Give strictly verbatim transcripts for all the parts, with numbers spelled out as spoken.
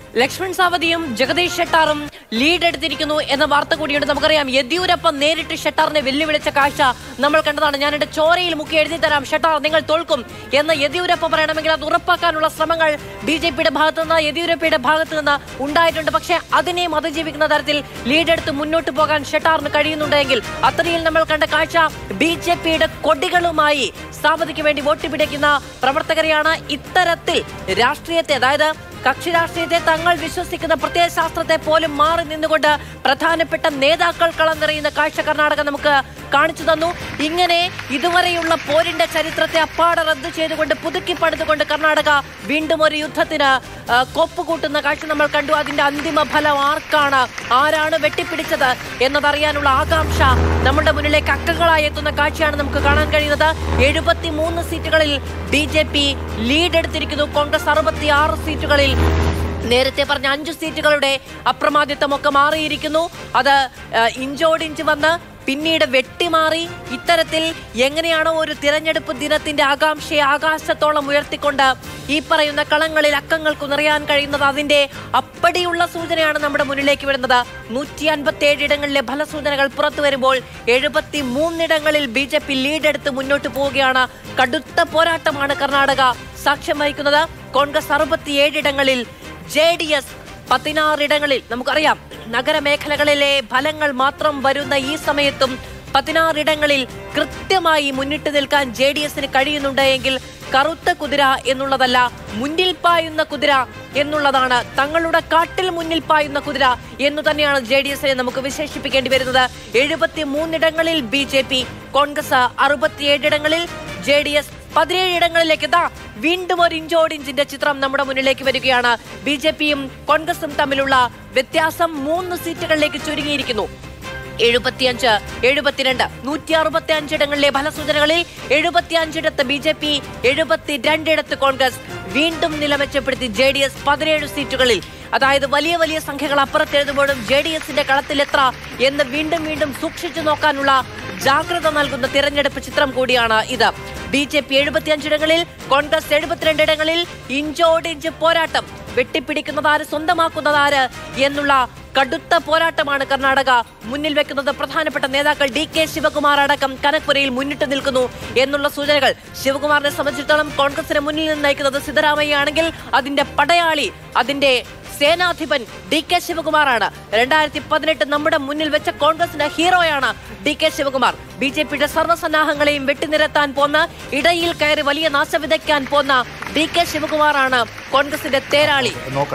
ലക്ഷ്മൺ സാവതിയും ജഗദീഷ് ഷെട്ടാറും ലീഡ് എടുത്തിരിക്കുന്നു എന്ന വാർത്ത കൂടിയുണ്ട്. നമുക്കറിയാം യെദ്യൂരപ്പ നേരിട്ട് ഷെട്ടാറിനെ വെല്ലുവിളിച്ച കാഴ്ച നമ്മൾ കണ്ടതാണ്. ഞാൻ എന്റെ ചോരയിൽ മുക്കി എഴുതി തരാം, ഷെട്ടാർ നിങ്ങൾ തോൽക്കും എന്ന് യെദ്യൂരപ്പ പറയണമെങ്കിൽ അത് ഉറപ്പാക്കാനുള്ള ശ്രമങ്ങൾ ബി ജെ പിയുടെ ഭാഗത്തു നിന്ന് യെദ്യൂരപ്പയുടെ ഭാഗത്തു നിന്ന് ഉണ്ടായിട്ടുണ്ട്. പക്ഷേ അതിനെയും അതിജീവിക്കുന്ന തരത്തിൽ ലീഡ് എടുത്ത് മുന്നോട്ട് പോകാൻ ഷെട്ടാറിന് കഴിയുന്നുണ്ടെങ്കിൽ അത്രയിൽ നമ്മൾ കണ്ട കാഴ്ച ബി ജെ പിയുടെ കൊടികളുമായി സാവതിക്ക് വേണ്ടി വോട്ട് പിടിക്കുന്ന പ്രവർത്തകരെയാണ്. ഇത്തരത്തിൽ രാഷ്ട്രീയത്തെ, അതായത് കക്ഷി രാഷ്ട്രീയത്തെ തങ്ങൾ വിശ്വസിക്കുന്ന പ്രത്യയശാസ്ത്രത്തെ പോലും മാറി നിന്നുകൊണ്ട് പ്രധാനപ്പെട്ട നേതാക്കൾ കളം നിറയുന്ന കാഴ്ച കർണാടക നമുക്ക് കാണിച്ചു തന്നു. ഇങ്ങനെ ഇതുവരെയുള്ള പോരിന്റെ ചരിത്രത്തെ അപ്പാടെ റദ്ദു ചെയ്തുകൊണ്ട് പുതുക്കി പടുത്തുകൊണ്ട് കർണാടക വീണ്ടും ഒരു യുദ്ധത്തിന് കൊപ്പുകൂട്ടുന്ന കാഴ്ച നമ്മൾ കണ്ടു. അതിന്റെ അന്തിമ ഫലം ആർക്കാണ്, ആരാണ് വെട്ടിപ്പിടിച്ചത് എന്നതറിയാനുള്ള ആകാംക്ഷ നമ്മുടെ മുന്നിലേക്ക് അക്കങ്ങളായി എത്തുന്ന കാഴ്ചയാണ് നമുക്ക് കാണാൻ കഴിയുന്നത്. എഴുപത്തി മൂന്ന് സീറ്റുകളിൽ ബി ജെ പി ലീഡ് എടുത്തിരിക്കുന്നു. കോൺഗ്രസ് അറുപത്തി ആറ് സീറ്റുകളിൽ നേരത്തെ പറഞ്ഞ അഞ്ചു സീറ്റുകളുടെ അപ്രമാദിത്വമൊക്കെ മാറിയിരിക്കുന്നു. അത് ഇഞ്ചോടിഞ്ച് വന്ന് പിന്നീട് വെട്ടിമാറി ഇത്തരത്തിൽ എങ്ങനെയാണോ ഒരു തിരഞ്ഞെടുപ്പ് ദിനത്തിന്റെ ആകാംക്ഷയെ ആകാശത്തോളം ഉയർത്തിക്കൊണ്ട് ഈ പറയുന്ന കളങ്ങളിൽ അക്കങ്ങൾക്ക് നിറയാൻ കഴിയുന്നത്, അതിന്റെ അപ്പടിയുള്ള സൂചനയാണ് നമ്മുടെ മുന്നിലേക്ക് വരുന്നത്. നൂറ്റി അൻപത്തി ഏഴ് ഇടങ്ങളിലെ ഫലസൂചനകൾ പുറത്തു വരുമ്പോൾ എഴുപത്തി മൂന്നിടങ്ങളിൽ ബി ജെ പി ലീഡ് എടുത്ത് മുന്നോട്ട് പോവുകയാണ്. കടുത്ത പോരാട്ടമാണ് കർണാടക സാക്ഷ്യം വഹിക്കുന്നത്. കോൺഗ്രസ് അറുപത്തിയേഴ് ഇടങ്ങളിൽ, ജെ ഡി എസ് പതിനാറിടങ്ങളിൽ. നമുക്കറിയാം നഗരമേഖലകളിലെ ഫലങ്ങൾ മാത്രം വരുന്ന ഈ സമയത്തും പതിനാറിടങ്ങളിൽ കൃത്യമായി മുന്നിട്ട് നിൽക്കാൻ ജെ ഡി എസിന് കഴിയുന്നുണ്ട് എങ്കിൽ കറുത്ത കുതിര എന്നുള്ളതല്ല, മുന്നിൽ പായുന്ന കുതിര എന്നുള്ളതാണ്. തങ്ങളുടെ കാട്ടിൽ മുന്നിൽ പായുന്ന കുതിര എന്നു തന്നെയാണ് ജെ ഡി എസിനെ നമുക്ക് വിശേഷിപ്പിക്കേണ്ടി വരുന്നത്. എഴുപത്തി മൂന്നിടങ്ങളിൽ ബി ജെ പി, കോൺഗ്രസ് അറുപത്തിയേഴിടങ്ങളിൽ, ജെ ഡി എസ് പതിനേഴ് ഇടങ്ങളിലേക്ക്. ഇതാ വീണ്ടും ഒരു ഇഞ്ചോടിഞ്ചിന്റെ ചിത്രം നമ്മുടെ മുന്നിലേക്ക് വരികയാണ്. ബി ജെ പിയും കോൺഗ്രസും തമ്മിലുള്ള വ്യത്യാസം മൂന്ന് സീറ്റുകളിലേക്ക് ചുരുങ്ങിയിരിക്കുന്നു. എഴുപത്തിയഞ്ച് എഴുപത്തിരണ്ട് നൂറ്റി അറുപത്തി അഞ്ചിടങ്ങളിലെ ഫലസൂചനകളിൽ എഴുപത്തി അഞ്ചിടത്ത് ബി ജെ പി, എഴുപത്തിരണ്ടിടത്ത് കോൺഗ്രസ്. വീണ്ടും നില മെച്ചപ്പെടുത്തി ജെ ഡി എസ് പതിനേഴ് സീറ്റുകളിൽ. അതായത് വലിയ വലിയ സംഖ്യകൾ അപ്പുറത്തെഴുതുമ്പോഴും ജെ ഡി എസിന്റെ കളത്തിൽ എത്ര എന്ന് വീണ്ടും വീണ്ടും സൂക്ഷിച്ചു നോക്കാനുള്ള ജാഗ്രത നൽകുന്ന തിരഞ്ഞെടുപ്പ് ചിത്രം കൂടിയാണ് ഇത്. ബി ജെ പി എഴുപത്തിയഞ്ചിടങ്ങളിൽ, കോൺഗ്രസ് എഴുപത്തിരണ്ടിടങ്ങളിൽ ഇഞ്ചോടിഞ്ച് പോരാട്ടം. വെട്ടിപ്പിടിക്കുന്നത് ആര്, സ്വന്തമാക്കുന്നത് ആര് എന്നുള്ള കടുത്ത പോരാട്ടമാണ് കർണാടക മുന്നിൽ വെക്കുന്നത്. പ്രധാനപ്പെട്ട നേതാക്കൾ ഡി കെ ശിവകുമാർ അടക്കം കനക്പുരയിൽ മുന്നിട്ട് നിൽക്കുന്നു എന്നുള്ള സൂചനകൾ. ശിവകുമാറിനെ സംബന്ധിച്ചിടത്തോളം കോൺഗ്രസിന് മുന്നിൽ നിന്ന് നയിക്കുന്നത് സിദ്ധരാമയ്യ ആണെങ്കിൽ അതിന്റെ പടയാളി, അതിന്റെ സേനാധിപൻ ഡി കെ ശിവകുമാറാണ്. രണ്ടായിരത്തി പതിനെട്ട് നമ്മുടെ മുന്നിൽ വെച്ച കോൺഗ്രസിന്റെ ഹീറോയാണ് D K Shivakumar. B J പിയുടെ സർവ്വസന്നാഹങ്ങളെയും വെട്ടിനിരത്താൻ പോന്ന, ഇടയിൽ കയറി വലിയ നാശം വിതയ്ക്കാൻ പോന്ന ഡി കെ ശിവകുമാറാണ് കോൺഗ്രസിന്റെ തേരാളി.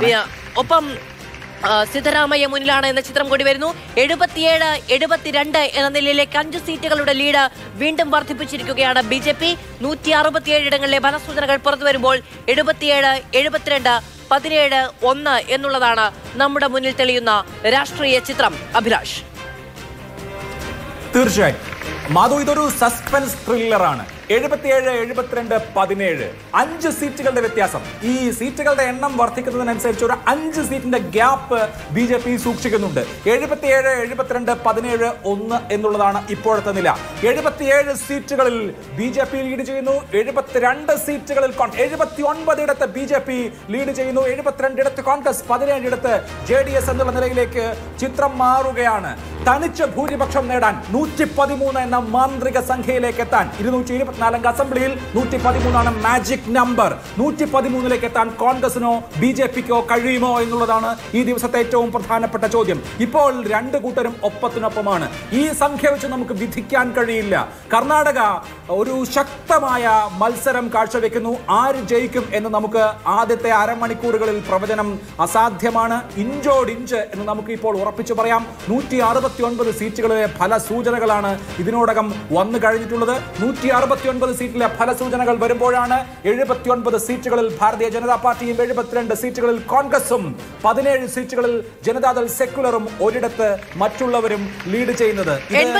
ഒപ്പം സിദ്ധരാമയ്യ മുന്നിലാണ് എന്ന ചിത്രം കൂടി വരുന്നു. എഴുപത്തിയേഴ് എഴുപത്തിരണ്ട് എന്ന നിലയിലേക്ക് അഞ്ച് സീറ്റുകളുടെ ലീഡ് വീണ്ടും വർദ്ധിപ്പിച്ചിരിക്കുകയാണ് ബി ജെ പി. നൂറ്റി അറുപത്തിയേഴ് ഇടങ്ങളിലെ ഫലസൂചനകൾ പുറത്തു വരുമ്പോൾ എഴുപത്തിയേഴ് എഴുപത്തിരണ്ട് പതിനേഴ് ഒന്ന് എന്നുള്ളതാണ് നമ്മുടെ മുന്നിൽ തെളിയുന്ന രാഷ്ട്രീയ ചിത്രം. അഭിലാഷ്, തീർച്ചയായും മാധു, ഇതൊരു സസ്പെൻസ് ത്രില്ലറാണ്. എഴുപത്തിയേഴ് എഴുപത്തിരണ്ട് പതിനേഴ് അഞ്ച് സീറ്റുകളുടെ വ്യത്യാസം. ഈ സീറ്റുകളുടെ എണ്ണം വർദ്ധിക്കുന്നതിനനുസരിച്ച് ഒരു അഞ്ച് സീറ്റിന്റെ ഗ്യാപ്പ് ബി ജെ പി സൂക്ഷിക്കുന്നുണ്ട്. എഴുപത്തിയേഴ് എഴുപത്തിരണ്ട് പതിനേഴ് ഒന്ന് എന്നുള്ളതാണ് ഇപ്പോഴത്തെ നില. എഴുപത്തിയേഴ് സീറ്റുകളിൽ ബി ജെ പി ലീഡ് ചെയ്യുന്നു. എഴുപത്തിരണ്ട് സീറ്റുകളിൽ എഴുപത്തി ഒൻപതിടത്ത് ബി ജെ പി ലീഡ് ചെയ്യുന്നു. എഴുപത്തിരണ്ടിടത്ത് കോൺഗ്രസ്, പതിനേഴിടത്ത് ജെ ഡി എസ് എന്നുള്ള നിലയിലേക്ക് ചിത്രം മാറുകയാണ്. തനിച്ച് ഭൂരിപക്ഷം നേടാൻ നൂറ്റി പതിമൂന്ന് എന്ന മാന്ത്രിക സംഖ്യയിലേക്ക് എത്താൻ ഇരുന്നൂറ്റി ഇരുപത്തിനാലംഗ അസംബ്ലിയിൽ നൂറ്റി പതിമൂന്നാണ് മാജിക് നമ്പർ. നൂറ്റി പതിമൂന്നിലേക്ക് എത്താൻ കോൺഗ്രസിനോ ബി ജെ പിക്കോ കഴിയുമോ എന്നുള്ളതാണ് ഈ ദിവസത്തെ ഏറ്റവും പ്രധാനപ്പെട്ട ചോദ്യം. ഇപ്പോൾ രണ്ട് കൂട്ടരും ഒപ്പത്തിനൊപ്പമാണ്. ഈ സംഖ്യ വെച്ച് നമുക്ക് വിധിക്കാൻ കഴിയില്ല. കർണാടക ഒരു ശക്തമായ മത്സരം കാഴ്ചവെക്കുന്നു. ആര് ജയിക്കും എന്ന് നമുക്ക് ആദ്യത്തെ അരമണിക്കൂറുകളിൽ പ്രവചനം അസാധ്യമാണ്. ഇഞ്ചോടിഞ്ച് എന്ന് നമുക്ക് ഇപ്പോൾ ഉറപ്പിച്ചു പറയാം. നൂറ്റി അറുപത്തി ഒൻപത് സീറ്റുകളിലെ ഫലസൂചനകളാണ് ഇതിനോടകം വന്നു കഴിഞ്ഞിട്ടുള്ളത്. നൂറ്റി അറുപത്തി ഒൻപത് സീറ്റിലെ ഫലസൂചനകൾ വരുമ്പോഴാണ് എഴുപത്തി ഒൻപത് സീറ്റുകളിൽ ഭാരതീയ ജനതാ പാർട്ടിയും എഴുപത്തിരണ്ട് സീറ്റുകളിൽ കോൺഗ്രസും പതിനേഴ് സീറ്റുകളിൽ ജനതാദൾ സെക്യുലറും ഒരിടത്ത് മറ്റുള്ളവരും ലീഡ് ചെയ്യുന്നത്.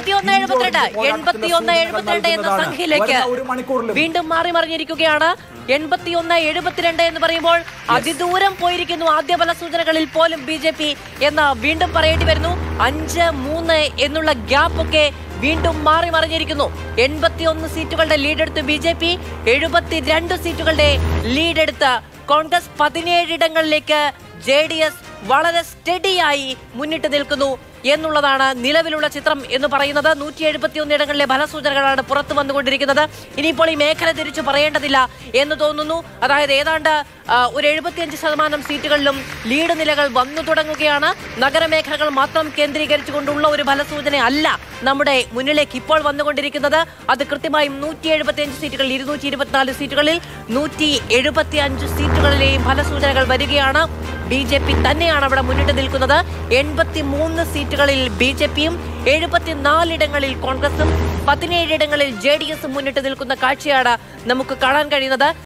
ഒരു മണിക്കൂറിൽ വീണ്ടും മാറി മറിഞ്ഞിരിക്കുകയാണ്. എൺപത്തിയൊന്ന് എഴുപത്തിരണ്ട് എന്ന് പറയുമ്പോൾ അതിദൂരം പോയിരിക്കുന്നു ആദ്യ ഫലസൂചനകളിൽ പോലും ബി ജെ പി എന്ന് വീണ്ടും പറയേണ്ടി വരുന്നു. അഞ്ച് മൂന്ന് എന്നുള്ള ഗ്യാപ്പ് ഒക്കെ വീണ്ടും മാറി മറിഞ്ഞിരിക്കുന്നു. എൺപത്തി ഒന്ന് സീറ്റുകളുടെ ലീഡെടുത്ത് ബി ജെ പി, എഴുപത്തിരണ്ട് സീറ്റുകളുടെ ലീഡെടുത്ത് കോൺഗ്രസ് പതിനേഴിടങ്ങളിലേക്ക് ജെ ഡി എസ് വളരെ സ്റ്റഡിയായി മുന്നിട്ട് നിൽക്കുന്നു എന്നുള്ളതാണ് നിലവിലുള്ള ചിത്രം എന്ന് പറയുന്നത്. നൂറ്റി എഴുപത്തി ഒന്ന് ഇടങ്ങളിലെ ഫലസൂചനകളാണ് പുറത്തു വന്നുകൊണ്ടിരിക്കുന്നത്. ഇനിയിപ്പോൾ ഈ മേഖല തിരിച്ചു പറയേണ്ടതില്ല എന്ന് തോന്നുന്നു. അതായത് ഏതാണ്ട് ഒരു എഴുപത്തിയഞ്ച് ശതമാനം സീറ്റുകളിലും ലീഡ് നിലകൾ വന്നു തുടങ്ങുകയാണ്. നഗരമേഖലകൾ മാത്രം കേന്ദ്രീകരിച്ചുകൊണ്ടുള്ള ഒരു ഫലസൂചന അല്ല നമ്മുടെ മുന്നിലേക്ക് ഇപ്പോൾ വന്നുകൊണ്ടിരിക്കുന്നത്. അത് കൃത്യമായും നൂറ്റി എഴുപത്തി അഞ്ച് സീറ്റുകളിൽ ഇരുന്നൂറ്റി ഇരുപത്തിനാല് സീറ്റുകളിൽ നൂറ്റി എഴുപത്തി അഞ്ച് സീറ്റുകളിലെയും ഫലസൂചനകൾ വരികയാണ്. ബി ജെ പി തന്നെയാണ് അവിടെ മുന്നിട്ട് നിൽക്കുന്നത്. എൺപത്തി മൂന്ന് സീറ്റുകളിൽ ബി ജെ പിയും എഴുപത്തിനാലിടങ്ങളിൽ കോൺഗ്രസും പതിനേഴിടങ്ങളിൽ ജെ ഡി എസും മുന്നിട്ട് നിൽക്കുന്ന കാഴ്ചയാണ് നമുക്ക് കാണാൻ കഴിയുന്നത്.